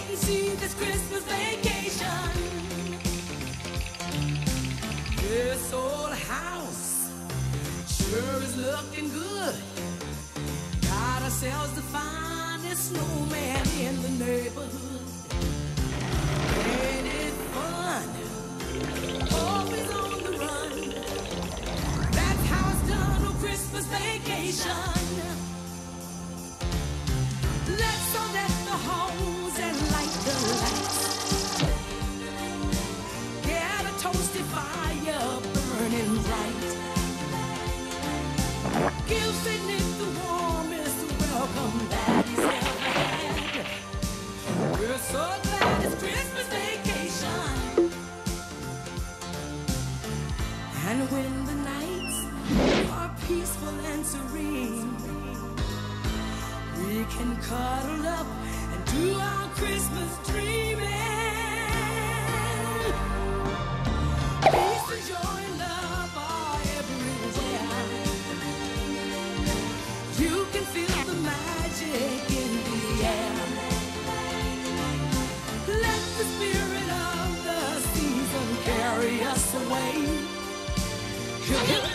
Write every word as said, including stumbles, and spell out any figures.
wait and see this Christmas vacation. This old house sure is looking good. Got ourselves the finest snowman in the neighborhood. Ain't it fun? Always on the run. That's how it's done on Christmas vacation. Let's all let the hose and light the lights. Get a toasty fire burning bright. Give Saint Nick the warmest welcome that he's ever had. We're so glad it's Christmas vacation. And when the nights are peaceful and serene, we can cuddle up and do our Christmas dreaming. Peace and joy and love are everywhere. You can feel the magic in the air. Let the spirit of the season carry us away.